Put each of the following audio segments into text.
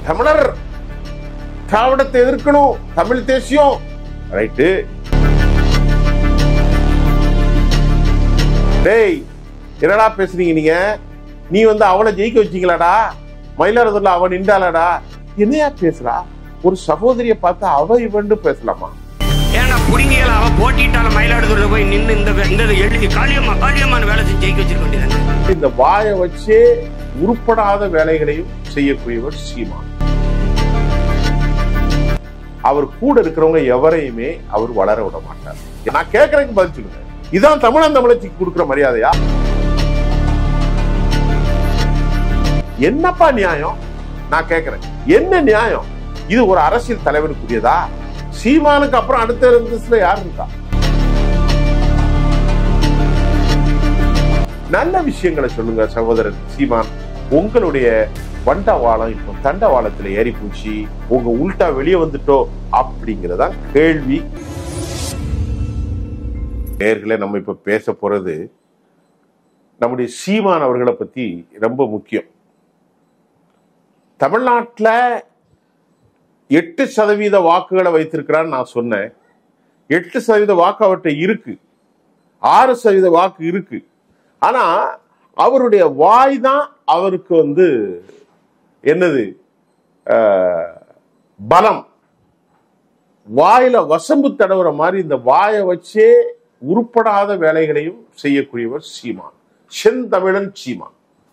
தமிழர் திராவிடத்தை எதிர்க்கணும், தமிழ் தேசியம். ரைட்டு. டேய், என்னடா பேசுறீங்க நீங்க? நீ அவளை ஜெயிக்க வச்சீங்களாடா? மயிலாடுதுறையில அவன் நின்றாளடா? என்னையா பேசுறா? ஒரு சகோதரிய பார்த்து அவ இவன்னு பேசலாமா? ஏன்னா புடிங்கியல அவ போட்டிட்டால மயிலாடுதுறையில போய் நின்று இந்த எழுதி காளியம்மான வேலை செஞ்சு ஜெயிக்க வச்சிருக்க வேண்டியது. இந்த வாயை வச்சே உருப்படாத வேலைகளையும் செய்யக்கூடியவர் சீமான். அவர் கூட இருக்கிறவங்க எவரையுமே அவர் வளர விட மாட்டார். நான் கேட்கறதுக்கு பதில் சொல்லுங்க. இதான் தமிழன் தமிழச்சிக்கு கொடுக்கிற மரியாதையா? என்னப்பா நியாயம்? நான் கேட்கிறேன், என்ன நியாயம் இது? ஒரு அரசியல் தலைவருக்குரியதா? சீமானுக்கு அப்புறம் அடுத்த இருந்துச்சுல யாரு இருக்கா? நல்ல விஷயங்களை சொல்லுங்க சகோதரர் சீமான். உங்களுடைய வண்டவாளம் இப்போ தண்டவாளத்துல ஏறி பூச்சி உங்க உள்டா வெளியே வந்துட்டோ அப்படிங்கறதா கேள்வி. நேயர்களே, நம்ம இப்ப பேச போறது நம்முடைய சீமான் அவர்களை பத்தி ரொம்ப முக்கியம். தமிழ்நாட்டில் 8% வாக்குகளை வைத்திருக்கிறான்னு நான் சொன்னேன். 8% வாக்கு அவர்கிட்ட இருக்கு, 6% வாக்கு இருக்கு. ஆனா அவருடைய வாய் தான் அவருக்கு என்னது பலம். வாயில வசம்பு தடவுற மாதிரி இந்த வாயை வச்சே உருப்படாத வேலைகளையும் செய்யக்கூடியவர் சீமான், செந்தமிழன் சீமான்.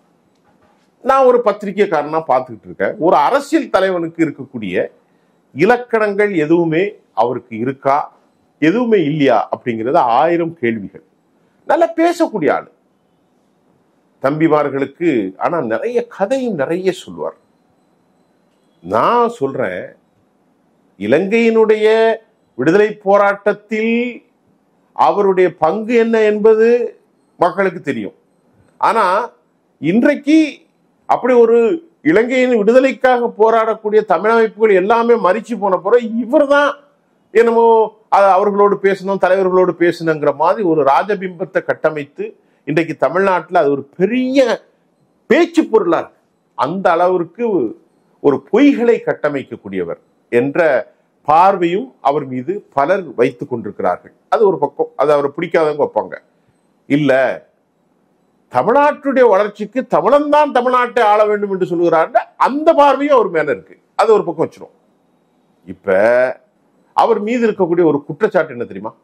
நான் ஒரு பத்திரிகைக்காரனா பார்த்துக்கிட்டு இருக்கேன். ஒரு அரசியல் தலைவனுக்கு இருக்கக்கூடிய இலக்கணங்கள் எதுவுமே அவருக்கு இருக்கா, எதுவுமே இல்லையா அப்படிங்கிறது 1000 கேள்விகள். நல்லா பேசக்கூடிய ஆளு தம்பிமார்களுக்கு. ஆனா நிறைய கதையும் நிறைய சொல்வார். நான் சொல்றேன், இலங்கையினுடைய விடுதலை போராட்டத்தில் அவருடைய பங்கு என்ன என்பது மக்களுக்கு தெரியும். ஆனா இன்றைக்கு அப்படி ஒரு இலங்கையின் விடுதலைக்காக போராடக்கூடிய தமிழமைப்புகள் எல்லாமே மறிச்சு போன பிறகு இவர் தான் என்னமோ அவர்களோடு பேசணும், தலைவர்களோடு பேசணுங்கிற மாதிரி ஒரு ராஜபிம்பத்தை கட்டமைத்து இன்றைக்கு தமிழ்நாட்டில் அது ஒரு பெரிய பேச்சு பொருளா இருக்கு. அந்த அளவிற்கு ஒரு பொய்களை கட்டமைக்கக்கூடியவர் என்ற பார்வையும் அவர் மீது பலர் வைத்துக் கொண்டிருக்கிறார்கள். அது ஒரு பக்கம், அது அவரை பிடிக்காதவங்க வைப்பாங்க. இல்ல, தமிழ்நாட்டுடைய வளர்ச்சிக்கு தமிழன் தான் தமிழ்நாட்டை ஆள வேண்டும் என்று சொல்லுகிறார், அந்த பார்வையும் அவர் மேல இருக்கு. அது ஒரு பக்கம் வச்சிரும். இப்ப அவர் மீது இருக்கக்கூடிய ஒரு குற்றச்சாட்டு என்ன தெரியுமா?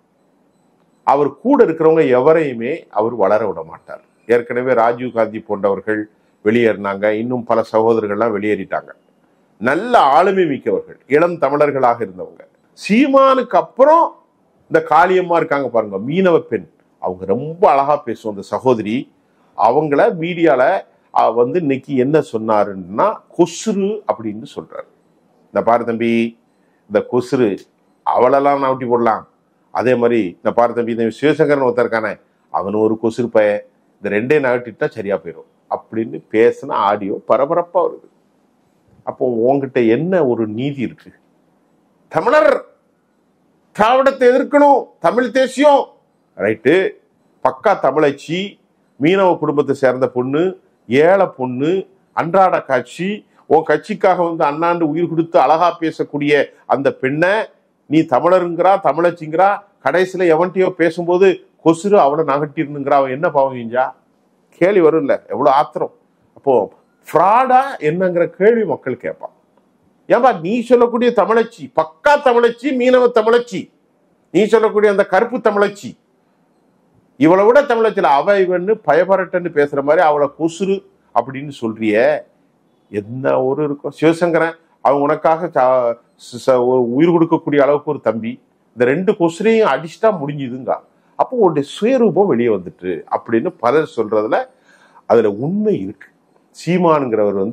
அவர் கூட இருக்கிறவங்க எவரையுமே அவர் வளர விட மாட்டார். ஏற்கனவே ராஜீவ் காந்தி போன்றவர்கள் வெளியேறினாங்க, இன்னும் பல சகோதரர்கள்லாம் வெளியேறிட்டாங்க. நல்ல ஆளுமை மிக்கவர்கள், இளம் தமிழர்களாக இருந்தவங்க. சீமானுக்கு அப்புறம் இந்த காளியம்மா இருக்காங்க பாருங்க, மீனவ பெண், அவங்க ரொம்ப அழகா பேசுவோம். அந்த சகோதரி அவங்கள மீடியால இன்னைக்கு என்ன சொன்னாருன்னா கொசுறு அப்படின்னு சொல்றாரு. இந்த பாரு தம்பி, இந்த கொசுறு அவளெல்லாம் நாட்டி போடலாம். அதே மாதிரி இந்த பாரு தம்பி, இந்த சிவசங்கரன் ஒருத்தர் இருக்கானே, அவனு ஒரு கொசுறு பைய, இந்த ரெண்டே நகட்டிட்டா சரியா போயிடும் அப்படின்னு பேசின ஆடியோ பரபரப்பா வருது. அப்போ உங்ககிட்ட என்ன ஒரு நீதி இருக்கு? தமிழர் திராவிடத்தை எதிர்க்கணும், தமிழ் தேசியம். ரைட்டு. பக்கா தமிழச்சி, மீனவ குடும்பத்தை சேர்ந்த பொண்ணு, ஏழை பொண்ணு, அன்றாட காட்சி, உன் கட்சிக்காக அண்ணாண்டு உயிர் கொடுத்து அழகா பேசக்கூடிய அந்த பெண்ணை நீ தமிழருங்கிறா, தமிழச்சிங்கிறா, கடைசியில எவன்கிட்டயோ பேசும்போது கொசுறு அவனை நகட்டிருந்துங்கிறா. அவன் என்ன பாவம் செஞ்சா? கேள்வி வரும் இல்ல? எவ்வளவு ஆத்திரம். அப்போ ஃப்ராடா என்னங்கிற கேள்வி மக்கள் கேட்பான். ஏன்பா நீ சொல்லக்கூடிய தமிழச்சி, பக்கா தமிழச்சி, மீனவ தமிழச்சி, நீ சொல்லக்கூடிய அந்த கருப்பு தமிழச்சி, இவளை விட தமிழச்சில அவ இவன்னு பயபரட்டன்னு பேசுற மாதிரி அவளை கொசுறு அப்படின்னு சொல்றிய, என்ன ஒரு இருக்கும்? சிவசங்கரன் அவங்க உனக்காக உயிர் கொடுக்கக்கூடிய அளவுக்கு ஒரு தம்பி, இந்த 2 கொசுரையும் அடிச்சுட்டா முடிஞ்சுதுங்க. அப்போ உன்னுடைய சுயரூபம் வெளியே வந்துட்டு அப்படின்னு பலர் சொல்றதுல அதுல உண்மை இருக்கு. சீமானுங்கிறவர்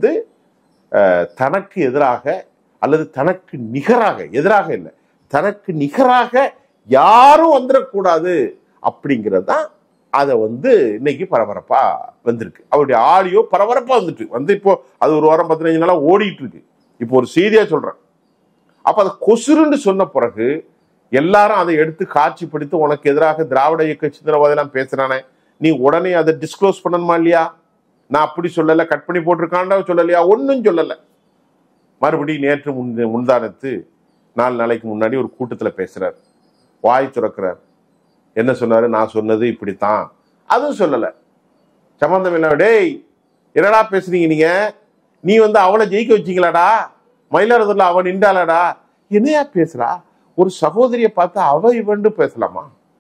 தனக்கு எதிராக அல்லது தனக்கு நிகராக, எதிராக இல்லை, தனக்கு நிகராக யாரும் வந்துடக்கூடாது அப்படிங்கிறது தான் அதை இன்னைக்கு பரபரப்பா வந்திருக்கு. அவருடைய ஆடியோ பரபரப்பா வந்துட்டு இப்போ அது ஒரு வாரம் 15 நாளா ஓடிட்டு இருக்கு. இப்போ ஒரு செய்தியா சொல்றேன். அப்ப அதை கொசுருன்னு சொன்ன பிறகு எல்லாரும் அதை எடுத்து காட்சிப்படுத்தி உனக்கு எதிராக திராவிட இயக்க சிந்தனைவாதெல்லாம் பேசுறானே, நீ உடனே அதை டிஸ்க்ளோஸ் பண்ணணுமா இல்லையா? நான் அப்படி சொல்லல, கட் பண்ணி போட்டிருக்காண்டா சொல்லலையா? ஒன்னும் சொல்லல. மறுபடியும் நேற்று முந்தானத்து 4 நாளைக்கு முன்னாடி ஒரு கூட்டத்தில் பேசுறார், வாய் துறக்கிறார். என்ன சொன்னாரு? நான் சொன்னது இப்படித்தான். அதுவும் சொல்லலை, சம்பந்தம் இல்லை. டேய் என்னடா பேசுறீங்க நீங்க? நீ அவளை ஜெயிக்க வச்சீங்களாடா, மயிலாடுதுறையில் அவன் நின்றாளாடா, என்னையா பேசுறா? ஒரு சகோதரியை பார்த்து அவ இவன்னு பேசலாமா?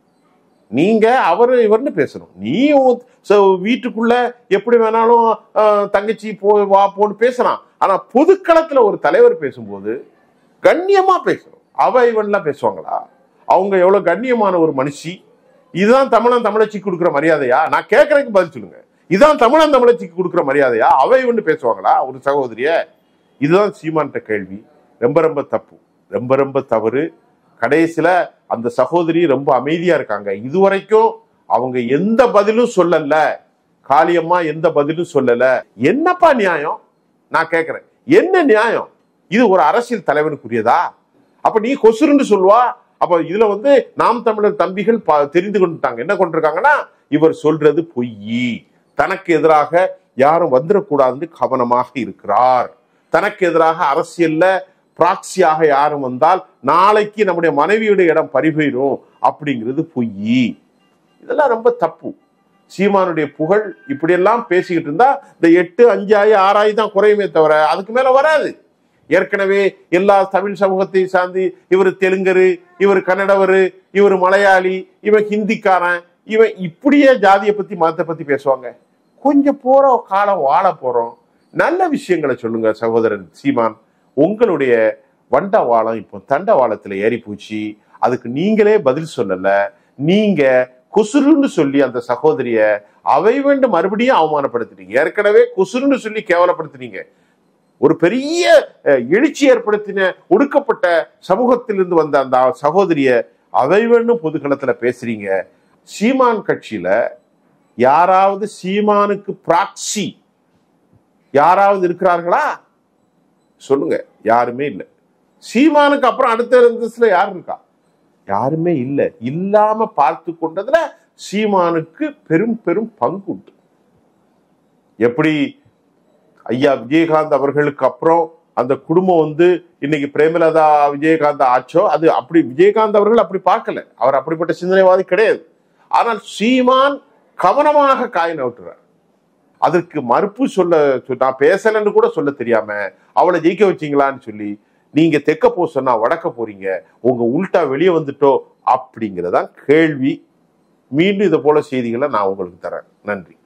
நீங்க அவரு இவர்னு பேசணும். நீ வீட்டுக்குள்ள எப்படி வேணாலும் தங்கச்சி வா போன்னு பேசலாம். ஆனா பொதுக்களத்துல ஒரு தலைவர் பேசும்போது கண்ணியமா பேசணும். அவ இவன்லாம் பேசுவாங்களா? அவங்க எவ்வளவு கண்ணியமான ஒரு மனுஷி. இதுதான் தமிழன் தமிழச்சிக்கு கொடுக்குற மரியாதையா? நான் கேட்கறதுக்கு பதில் சொல்லுங்க. இதுதான் தமிழன் தமிழச்சிக்கு கொடுக்குற மரியாதையா? அவ இவன்னு பேசுவாங்களா ஒரு சகோதரிய? இதுதான் சீமான்ட்ட கேள்வி. ரொம்ப ரொம்ப தப்பு, ரொம்ப ரொம்ப தவறு. கடைசியில அந்த சகோதரி ரொம்ப அமைதியா இருக்காங்க. இதுவரைக்கும் அவங்க எந்த பதிலும் சொல்லல. காளியம்மா எந்த பதிலும் சொல்லல. என்னப்பா நியாயம்? நான் கேட்கிறேன், என்ன நியாயம் இது? ஒரு அரசியல் தலைவனுக்குரியதா? அப்ப நீ கொசுருன்னு சொல்லுவா. அப்ப இதுல நாம் தமிழர் தம்பிகள் தெரிந்து கொண்டுட்டாங்க. என்ன கொண்டிருக்காங்கன்னா, இவர் சொல்றது பொய், தனக்கு எதிராக யாரும் வந்துடக்கூடாதுன்னு கவனமாக இருக்கிறார். தனக்கு எதிராக அரசியல்ல பிராக்சியாக யாரும் வந்தால் நாளைக்கு நம்முடைய மனைவியுடைய இடம் பறிபோயிரும் அப்படிங்கிறது பொய். இதெல்லாம் ரொம்ப தப்பு. சீமானுடைய புகழ் இப்படியெல்லாம் பேசிக்கிட்டு இருந்தா இந்த 8, 5, 6 தான் குறையுமே தவிர அதுக்கு மேல வராது. ஏற்கனவே எல்லா தமிழ் சமூகத்தை சார்ந்து இவர் தெலுங்கரு, இவர் கன்னடவரு, இவர் மலையாளி, இவன் ஹிந்திக்காரன், இவன் இப்படியே ஜாதியை பத்தி மதத்தை பத்தி பேசுவாங்க. கொஞ்சம் போற காலம் வாழ போறோம். நல்ல விஷயங்களை சொல்லுங்க சகோதரன் சீமான். உங்களுடைய வண்டவாளம் இப்போ தண்டவாளத்துல ஏறி போச்சு. அதுக்கு நீங்களே பதில் சொல்லல. நீங்க குசுருன்னு சொல்லி அந்த சகோதரிய அவை வேண்டும் மறுபடியும் அவமானப்படுத்தினீங்க. ஏற்கனவே குசுருன்னு சொல்லி கேவலப்படுத்தினீங்க. ஒரு பெரிய எழுச்சி ஏற்படுத்தின ஒடுக்கப்பட்ட சமூகத்திலிருந்து வந்த அந்த சகோதரிய அவை வேண்டும் பொதுக்களத்துல பேசுறீங்க. சீமான் கட்சியில யாராவது சீமானுக்கு பிராக்சி யாராவது இருக்கிறார்களா? சொல்லுங்க. யாருமே இல்லை. சீமானுக்கு அப்புறம் அடுத்த இருந்ததுல யாரு இருக்கா? யாருமே இல்லை. இல்லாம பார்த்து கொண்டதுல சீமானுக்கு பெரும் பெரும் பங்கு உண்டு. எப்படி ஐயா விஜயகாந்த் அவர்களுக்கு அப்புறம் அந்த குடும்பம் இன்னைக்கு பிரேமலதா விஜயகாந்த் ஆச்சோ, அது அப்படி விஜயகாந்த் அவர்கள் அப்படி பார்க்கல. அவர் அப்படிப்பட்ட சிந்தனைவாதி கிடையாது. ஆனால் சீமான் கவனமாக காய நவுட்டுறார். அதற்கு மறுப்பு சொல்ல நான் பேசலன்னு கூட சொல்ல தெரியாம அவளை ஜெயிக்க வச்சீங்களான்னு சொல்லி நீங்க தெக்க போ சொன்னா வடக்க போறீங்க, உங்க உள்டா வெளியே வந்துட்டோ அப்படிங்கிறதான் கேள்வி. மீண்டும் இதை போல செய்திகளை நான் உங்களுக்கு தரேன். நன்றி.